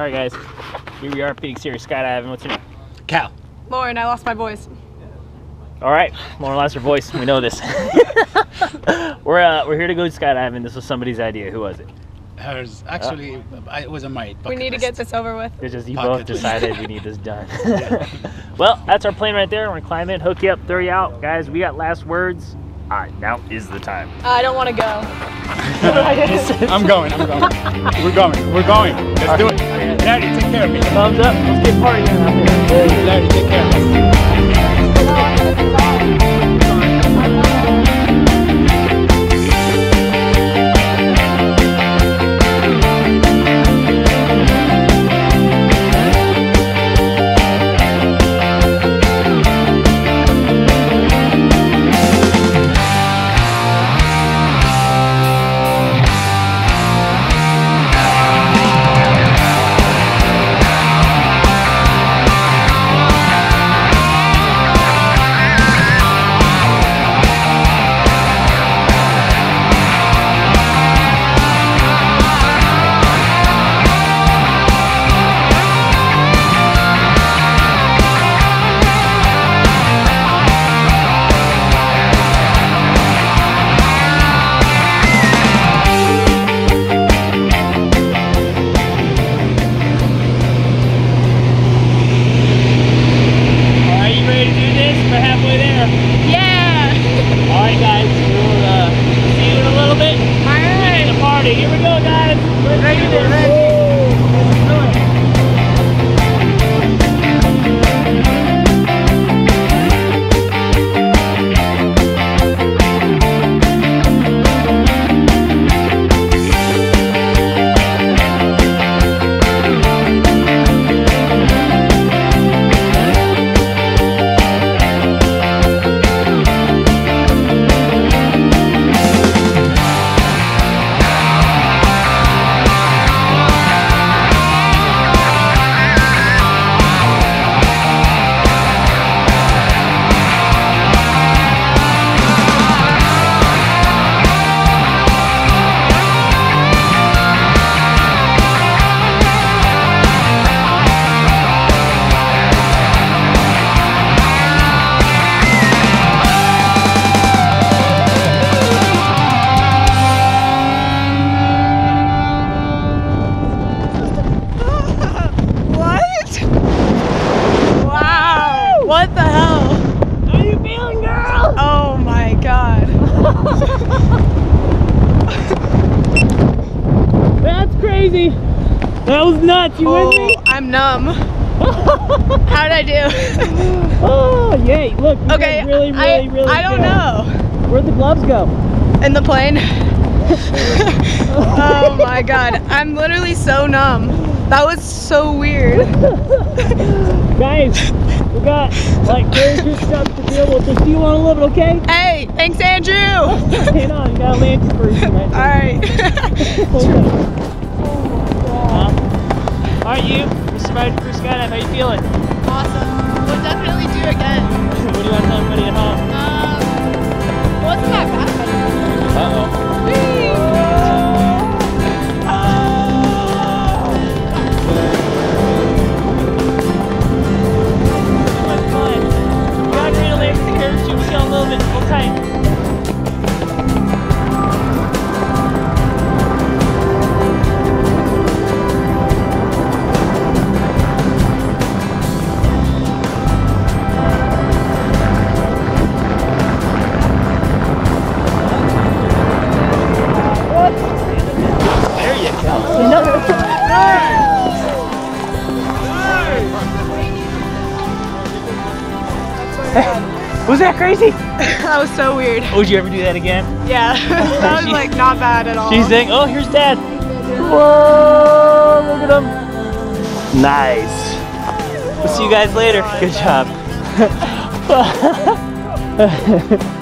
Alright guys, here we are at Phoenix Area Skydiving. What's your name? Cal. Lauren, I lost my voice. Alright, Lauren lost her voice. We know this. We're here to go skydiving. This was somebody's idea. Who was it? Hers. Actually, it wasn't my bucket We need to get this over with. It's just you Bucket both list. decided we need this done. Well, that's our plane right there. We're gonna climb in, hook you up, throw you out. Guys, we got last words. Alright, now is the time. I don't want to go. I'm going. We're going. Let's do it. Daddy, take care of me. Thumbs up. Let's get partying out here. Daddy, take care of me. Here we go, guys. Let's do this. What the hell? How you feeling, girl? Oh my god. That's crazy. That was nuts. You with me? I'm numb. How'd I do? Oh, yay. Look, you Okay, did really I don't good. know. Where'd the gloves go? In the plane? Oh my god. I'm literally so numb. That was so weird. Guys, we got like major stuff to deal with. Just do you want a little bit, okay? Hey, thanks Andrew. Hang on, you gotta land you first. Alright. Alright, you survived the first skydive. How you feeling? Awesome. We'll definitely do again. What do you want to tell everybody at home? Wasn't that bad? Uh-oh. Was that crazy? That was so weird. Would you ever do that again? Yeah, that was like not bad at all. She's saying, oh, here's Dad. Whoa, look at him. Nice. We'll see you guys later. Good job.